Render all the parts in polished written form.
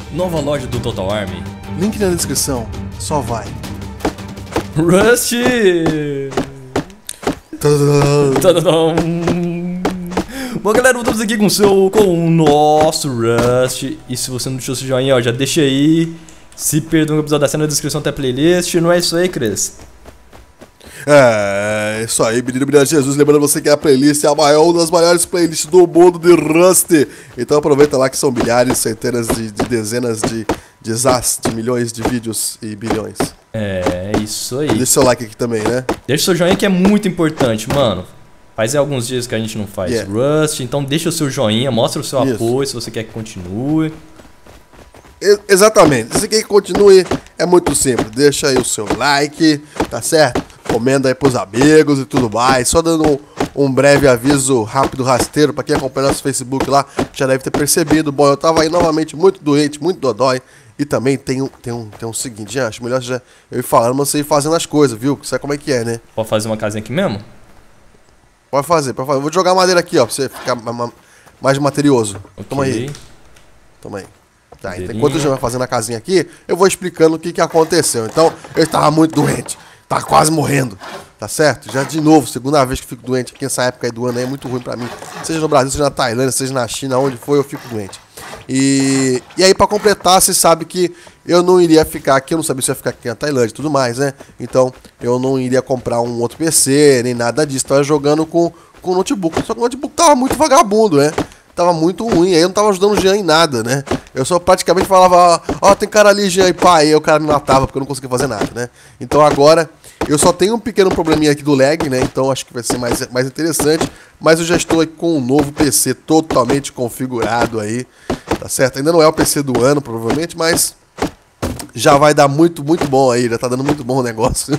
Nova loja do Total Army. Link na descrição, só vai. Rust! Tadadam. Bom, galera, voltamos aqui com o nosso Rust. E se você não deixou seu joinha, ó, já deixa aí. Se perdeu no episódio da cena, na descrição tem a playlist. Não é isso aí, Cris? É isso aí, menino de Jesus. Lembrando você que a playlist é uma das maiores playlists do mundo de Rust. Então aproveita lá que são milhares, centenas de dezenas de milhões de vídeos e bilhões. É isso aí. Deixa seu like aqui também, né? Deixa seu joinha que é muito importante, mano. Faz alguns dias que a gente não faz Rust, então deixa o seu joinha, mostra o seu apoio se você quer que continue. Exatamente, se você quer que continue, é muito simples. Deixa aí o seu like, tá certo? Comenta aí pros amigos e tudo mais. Só dando um breve aviso rápido, rasteiro, pra quem acompanha nosso Facebook lá, já deve ter percebido. Bom, eu tava aí novamente muito doente, muito dodói. E também tem um seguinte, acho melhor já eu ir falando, mas você ir fazendo as coisas, viu? Sabe como é que é, né? Pode fazer uma casinha aqui mesmo? Pode fazer. Eu vou jogar madeira aqui, ó, pra você ficar mais materioso. Okay. Toma aí. Tá, então, enquanto eu já vai fazendo a casinha aqui, eu vou explicando o que aconteceu. Então, eu estava muito doente. Tá quase morrendo, tá certo? Já de novo, segunda vez que fico doente aqui nessa época aí do ano aí, é muito ruim pra mim. Seja no Brasil, seja na Tailândia, seja na China, onde for, eu fico doente. E aí, pra completar, você sabe que eu não iria ficar aqui, eu não sabia se ia ficar aqui na Tailândia e tudo mais, né? Então, eu não iria comprar um outro PC, nem nada disso. Tava jogando com o notebook. Só que o notebook tava muito vagabundo, né? Tava muito ruim, aí eu não tava ajudando o Jean em nada, né? Eu só praticamente falava, ó, tem cara ali, Jean, e pá, aí o cara me matava porque eu não conseguia fazer nada, né? Então agora, eu só tenho um pequeno probleminha aqui do lag, né? Então acho que vai ser mais interessante, mas eu já estou aqui com um novo PC totalmente configurado aí, tá certo? Ainda não é o PC do ano, provavelmente, mas já vai dar muito bom aí, já tá dando muito bom o negócio.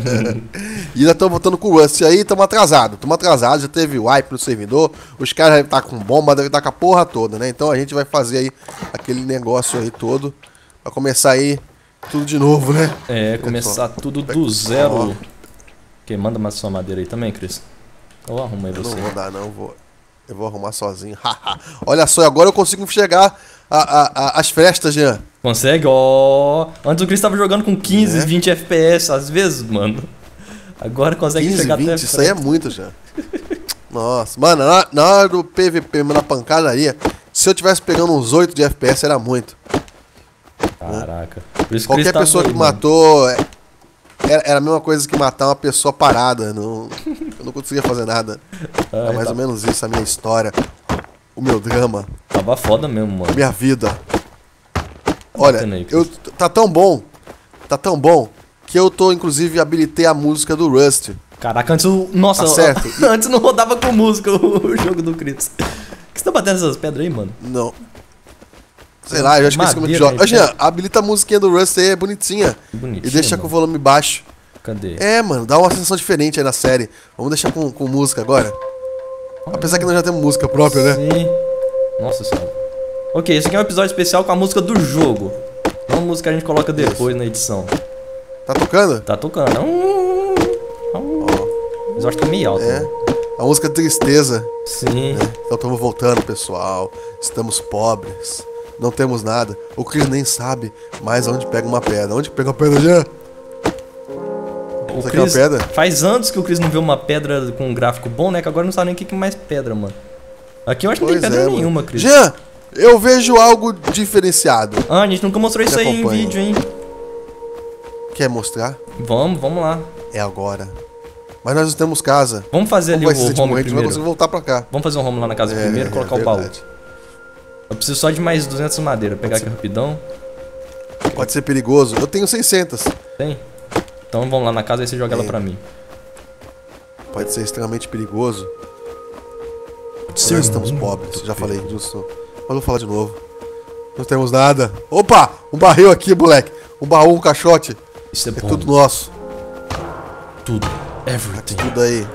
E ainda estamos voltando com o Rust aí, estamos atrasados, já teve wipe no servidor, os caras devem estar com bomba, devem estar com a porra toda, né? Então a gente vai fazer aí aquele negócio aí todo, pra começar aí tudo de novo, né? É, começar tudo do zero. Quem manda mais sua madeira aí também, Cris? Ou arruma aí você? Eu não vou dar não, eu vou arrumar sozinho. Olha só, agora eu consigo enxergar as frestas, Jean. Consegue? Ó. Antes o Chris tava jogando com 15, 20 FPS, às vezes, mano. Agora consegue 15, chegar 20, até... Isso aí é muito já. Nossa, mano, na hora do PVP, na pancadaria, se eu tivesse pegando uns 8 de FPS, era muito. Caraca. Por isso qualquer pessoa que matou, era a mesma coisa que matar uma pessoa parada. Eu não conseguia fazer nada. É mais ou menos isso a minha história. O meu drama. Tava foda mesmo, mano. Minha vida. Olha, tá tão bom que eu inclusive habilitei a música do Rust. Caraca, antes nossa, tá certo. Antes não rodava com música o jogo do Chris. Por que você tá batendo essas pedras aí, mano? Não. Sei lá, eu já esqueci como é que joga. Jean, habilita a musiquinha do Rust aí, é bonitinha. E deixa com o volume baixo. Cadê? É, mano, dá uma sensação diferente aí na série. Vamos deixar com música agora. Apesar que nós já temos música própria, né? Sim. Nossa senhora. Ok, esse aqui é um episódio especial com a música do jogo. Não a música que a gente coloca depois na edição. Tá tocando? Tá tocando. Mas eu acho que tá meio alto. É. Né? A música de tristeza. Sim. Né? Então estamos voltando, pessoal. Estamos pobres. Não temos nada. O Chris nem sabe mais onde pega uma pedra. Onde pega uma pedra, já? O Chris, pedra? Faz anos que o Chris não vê uma pedra com um gráfico bom, né? Que agora não sabe nem o que é mais pedra, mano. Aqui eu acho que não tem pedra nenhuma, Chris. Jean, eu vejo algo diferenciado. Ah, a gente nunca mostrou isso aí em vídeo, hein? Quer mostrar? Vamos lá. É agora. Mas nós não temos casa. Vamos fazer ali o home primeiro. A gente vai conseguir voltar pra cá. Vamos fazer um home lá na casa primeiro e colocar o baú. Eu preciso só de mais 200 madeira. Pegar aqui rapidão. Pode ser perigoso. Eu tenho 600. Tem? Então vamos lá na casa e você joga ela pra mim. Pode ser extremamente perigoso. Nós estamos pobres. Já falei disso. Mas vou falar de novo. Não temos nada. Opa! Um barril aqui, moleque. Um baú, um caixote. Isso é bom. Tudo nosso. Tudo. Everything. Tudo aí.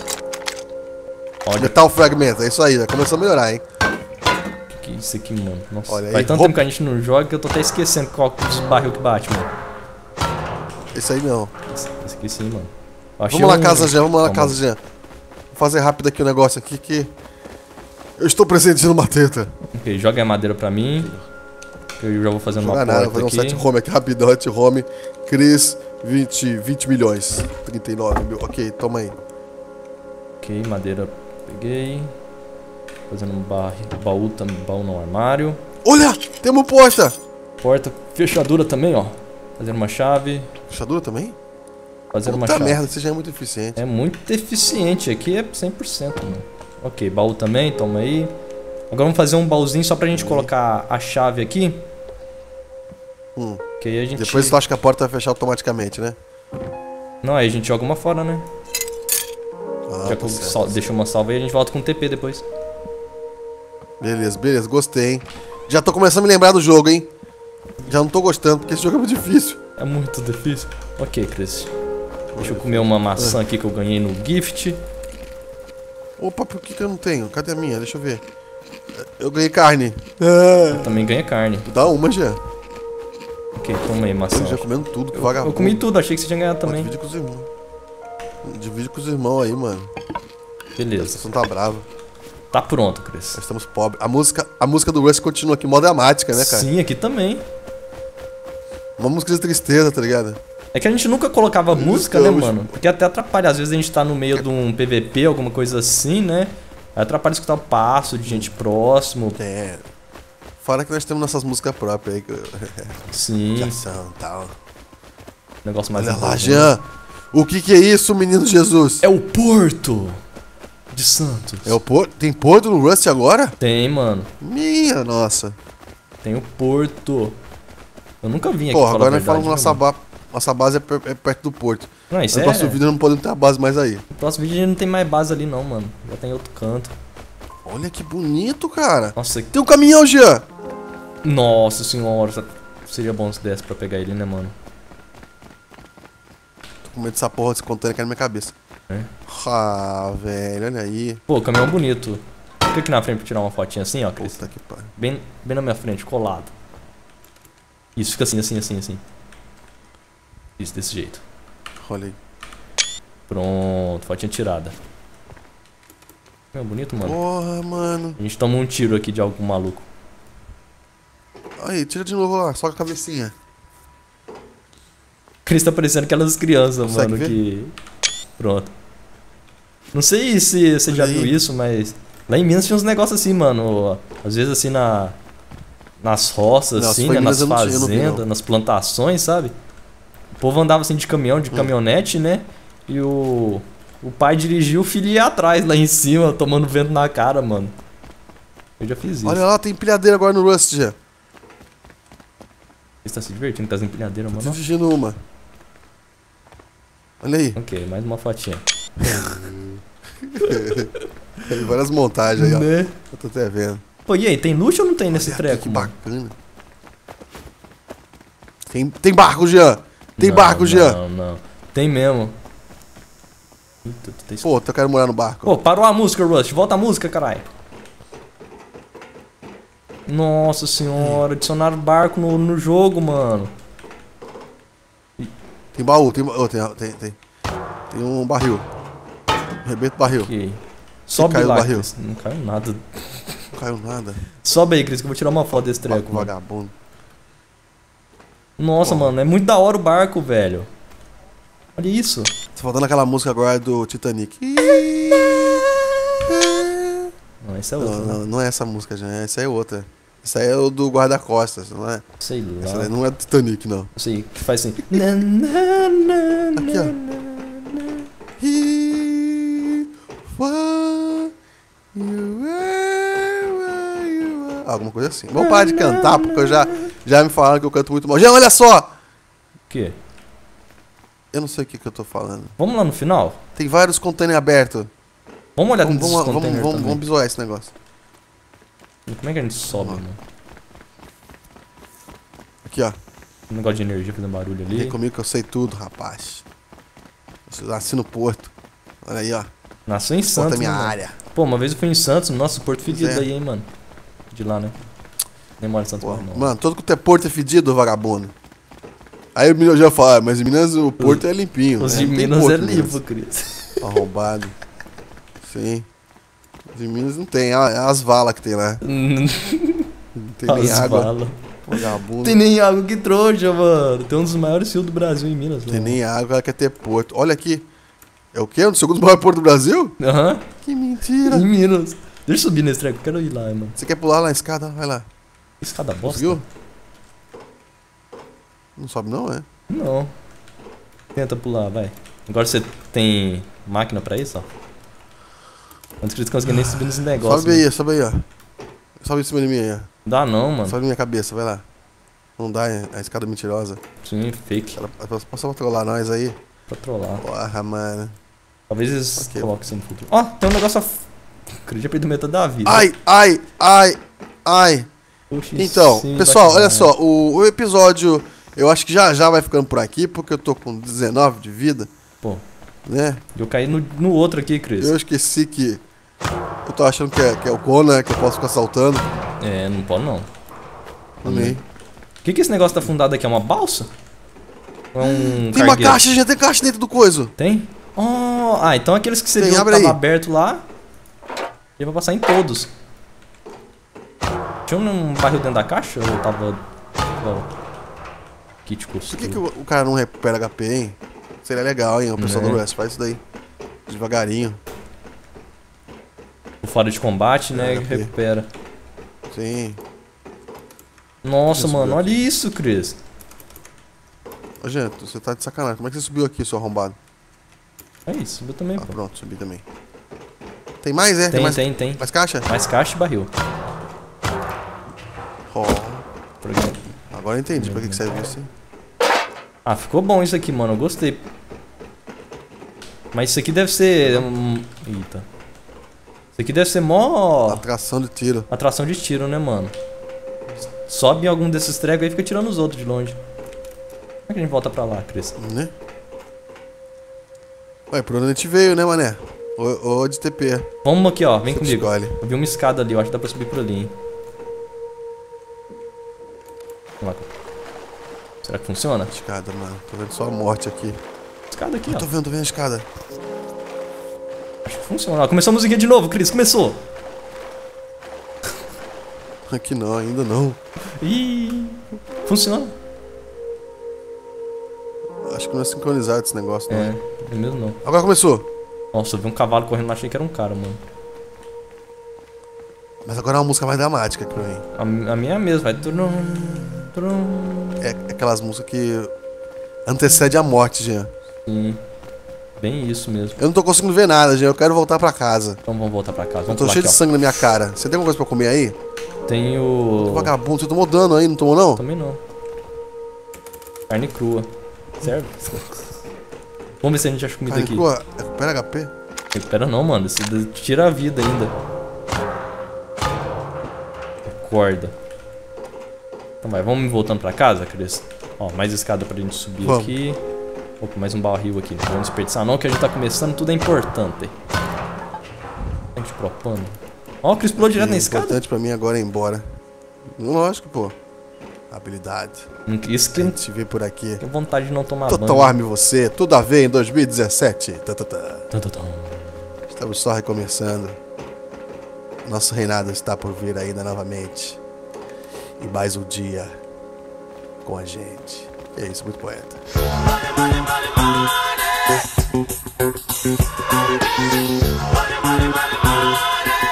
Metal fragmento. É isso aí. Já começou a melhorar, hein? Que é isso aqui, mano? Nossa. Olha aí. Faz tanto tempo que a gente não joga que eu tô até esquecendo qual dos barril que bate, mano. Esse aí não. Esse aqui sim, mano. Vamos lá na casa, Jean. Vamos lá na casa, Jean. Vou fazer rápido aqui o negócio aqui que... Eu estou pressentindo uma treta. Ok, joga a madeira pra mim. Eu já vou fazendo uma Não é nada, vou porta fazer um aqui. set home aqui rapidão, set home. Cris, 20 milhões. 39 mil. Ok, toma aí. Ok, madeira peguei. Fazendo um baú também, baú no armário. Olha, temos porta. Porta, fechadura também, ó. Fazendo uma chave. Fechadura também? Fazendo uma Puta chave. merda, você já é muito eficiente. É muito eficiente, aqui é 100%, mano. Ok, baú também, toma aí. Agora vamos fazer um baúzinho só pra gente colocar a chave aqui. Que aí a gente... Depois tu acha que a porta vai fechar automaticamente, né? Não, aí a gente joga uma fora, né? Ah, Já tá que certo. deixa uma salva aí, a gente volta com o TP depois. Beleza, beleza, gostei, hein? Já tô começando a me lembrar do jogo, hein? Já não tô gostando, porque esse jogo é muito difícil. É muito difícil. Ok, Chris. Deixa eu comer uma maçã aqui que eu ganhei no gift. Opa, por que eu não tenho? Cadê a minha? Deixa eu ver. Eu ganhei carne. Eu também ganhei carne. Dá uma já. Ok, toma aí maçã. Eu já comendo tudo, que vagabundo. Eu comi tudo, achei que você tinha ganhado Pô, também. divide com os irmãos. Divide com os irmãos aí, mano. Beleza. Você não tá bravo. Tá pronto, Chris. Nós estamos pobres. A música do Rush continua aqui, mó dramática, né, cara? Sim, aqui também. Uma música de tristeza, tá ligado? É que a gente nunca colocava música, né, estamos. mano? Porque até atrapalha. Às vezes a gente tá no meio de um PVP, alguma coisa assim, né? Aí atrapalha escutar o passo de gente próximo. É. Fora que nós temos nossas músicas próprias aí. Sim, Já são e tal. negócio mais Olha lá, envolvente. Jean. O que é isso, menino Jesus? É o Porto de Santos. É o Porto? Tem Porto no Rust agora? Tem, mano. Minha nossa. Tem o Porto. Eu nunca vim aqui Porra, falar agora a nós falamos verdade, nossa, né, nossa base é perto do Porto. Não, isso No é... próximo vídeo não podemos ter a base mais aí. No próximo vídeo a gente não tem mais base ali não, mano. Já tem outro canto. Olha que bonito, cara. Nossa, Tem um caminhão, Jean. nossa senhora. Seria bom se desse pra pegar ele, né, mano? Tô com medo dessa porra desse container aqui na minha cabeça. É. Ah, velho, olha aí. Pô, caminhão bonito. Fica aqui na frente pra tirar uma fotinha assim, ó, Cris. Puta que pariu. Bem na minha frente, colado. Isso, fica assim. Isso, desse jeito. Olha aí. Pronto, fotinha tirada. É bonito, mano. Porra, mano. A gente toma um tiro aqui de algum maluco. Aí, tira de novo lá, só com a cabecinha. Cris tá parecendo aquelas crianças, Consegue mano, ver? que... Pronto. Não sei se você já Olha viu aí. isso, mas... Lá em Minas tinha uns negócios assim, mano. Às vezes assim nas roças, Não, assim, se foi né? em Nas Minas eu não vi, fazendas, não. nas plantações, sabe? O povo andava assim de caminhão, de caminhonete, né? E o pai dirigiu, o filho ia atrás lá em cima, tomando vento na cara, mano. Eu já fiz isso. Olha lá, tem empilhadeira agora no Rust, já. Você tá se divertindo com as empilhadeiras, Tô mano? dirigindo uma. Olha aí. Ok, mais uma fotinha. Tem várias montagens aí, ó. Né? Eu tô até vendo. Pô, e aí, tem luxo ou não tem nesse Olha treco, aqui, que mano? bacana. Tem barco, Jean. Tem barco, Jean. Não. Tem mesmo. Eita, tu tá Pô, eu quero morar no barco. Pô, parou a música, Rust. Volta a música, caralho. Nossa senhora, adicionaram barco no jogo, mano. Tem baú, tem um barril. Arrebenta o barril. Ok. Sobe caiu lá, o barril? Cris. Não caiu nada. Não caiu nada. Sobe aí, Cris, que eu vou tirar uma foto desse treco, Barco mano. vagabundo. Nossa, Pô. mano, é muito da hora o barco, velho. Olha isso. Tá faltando aquela música agora do Titanic. Não, esse é outro, né? Não é essa música, já. Essa é outra. Essa aí é o do guarda-costas, não é? Sei lá. Essa daí não é do Titanic, não. Sei, que faz assim. Aqui, ó. He was you were, you are. Alguma coisa assim. Vamos parar de cantar, porque eu já me falaram que eu canto muito mal. Jean, olha só! O quê? Eu não sei o que eu tô falando. Vamos lá no final? Tem vários containers abertos. Vamos olhar Vamos, dentro desses containers também. vamos bisoar esse negócio. Como é que a gente sobe, Vamos. mano? Aqui, ó. Um negócio de energia fazendo barulho ali. Vem comigo que eu sei tudo, rapaz. Eu nasci no Porto. Olha aí, ó. Nasceu em Porto Santos, é minha né, mano? área. Pô, uma vez eu fui em Santos, nossa, Porto fedido é. aí, hein, mano. De lá, né? Nem moro em Santos, Pô, mais não. mano, todo que é Porto é fedido, vagabundo. Aí o Minas já fala, mas em Minas o Porto é limpinho. Os né? de Não tem Minas Porto é em Minas. limpo, Cris. Arrombado. Sim. Os de Minas não tem, é as valas que tem lá. Não tem nem As água. valas. Vagabundo. Tem nem água, que trouxa, mano. Tem um dos maiores rios do Brasil em Minas. Tem nem água, ela quer ter porto. Olha aqui. É o quê? Um dos segundos maiores portos do Brasil? Aham. Que mentira. Em Minas. Deixa eu subir nesse treco, eu quero ir lá, mano. Você quer pular lá na escada? Vai lá. Escada bosta? Conseguiu? Não sobe não, é? Não. Tenta pular, vai. Agora você tem máquina pra isso, ó. Antes que eles conseguem nem subir nesse negócio. Sobe aí, ó. Sobe em cima de mim aí, ó. Dá não, mano. Sobe na minha cabeça, vai lá. Não dá, é a escada mentirosa. Sim, fake. Ela passou pra trollar nós aí. Pra trollar. Porra, mano. Talvez eles Ok. coloquem isso no futuro. Ó, tem um negócio... Acredito perdi metade da vida. Ai. Puxa, Então, sim, pessoal, bacana. olha só. O episódio, eu acho que já vai ficando por aqui, porque eu tô com 19 de vida, Pô, né? eu caí no outro aqui, Cris. Eu esqueci que... Eu tô achando que é o Conan, que eu posso ficar saltando. É, não pode não. Amei. O que esse negócio tá fundado aqui? É uma balsa? Ou é um Tem uma cargueiro? caixa, já tem caixa dentro do coiso. Tem? Oh, então aqueles que você Tem, viu que abre tava aí. aberto lá, ele vai passar em todos. Tinha um barril dentro da caixa ou tava... Kit Por costura. que o cara não recupera HP, hein? Seria legal, hein? O pessoal Né? do West faz isso daí. Devagarinho. O fora de combate, né, HP. recupera. Sim. Nossa, Isso, mano, meu. olha isso, Cris. Ô, gente, você tá de sacanagem. Como é que você subiu aqui, seu arrombado? É isso, subiu também, Ah, pô. pronto, subi também. Tem mais, é? mais... Tem. mais caixa? Mais caixa e barril. Ó, Programa. agora eu entendi pra que serve isso, hein? Ah, ficou bom isso aqui, mano. Eu gostei. Mas isso aqui deve ser... Eita. Isso aqui deve ser mó... Atração de tiro. atração de tiro, né, mano? Sobe em algum desses tregos aí e fica tirando os outros de longe. Como é que a gente volta pra lá, Cris? Né? Ué, por onde a gente veio, né, mané? Ou de TP. Vamos aqui, ó. Vem Você que comigo. escolhe. Eu vi uma escada ali. Eu acho que dá pra subir por ali, hein? Vamos lá. Será que funciona? Escada, mano. Tô vendo só a morte aqui. Escada aqui, Eu ó. tô vendo a escada. Acho que funciona. Ó, começou a musiquinha de novo, Cris. Começou. Aqui não, ainda não. Ih. Funciona. Acho que não é sincronizado esse negócio, não. É, é mesmo não. Agora começou. Nossa, eu vi um cavalo correndo lá, achei que era um cara, mano. Mas agora é uma música mais dramática aqui pra mim. A minha é a mesma, vai. Trum, trum. É aquelas músicas que antecede a morte, Jean. Sim. Bem isso mesmo. Eu não tô conseguindo ver nada, Jean. Eu quero voltar pra casa. Então vamos voltar pra casa. Eu Vamos tô pular cheio aqui, de ó. sangue na minha cara. Você tem alguma coisa pra comer aí? Tem o... Vagabundo, você tomou dano aí, não tomou não? Também não. Carne crua. Serve? Vamos ver se a gente acha comida Carne aqui. crua, recupera HP? Recupera não, mano. Isso tira a vida ainda. Acorda. Então vai, vamos voltando pra casa, Cris? Ó, mais escada pra gente subir Vamos. aqui. Opa, mais um barril aqui. Não vamos desperdiçar não, que a gente tá começando, tudo é importante. A gente propando. Ó, o Cris pulou direto na O escada. importante pra mim agora é ir embora. Lógico, pô. Habilidade. Isso A que gente vê por aqui. tem vontade de não tomar Total banho. Arme você, tudo a ver em 2017. Tum, tum, tum. Estamos só recomeçando. Nosso reinado está por vir ainda novamente. E mais um dia com a gente. É isso, muito poeta. Money, money, money, money.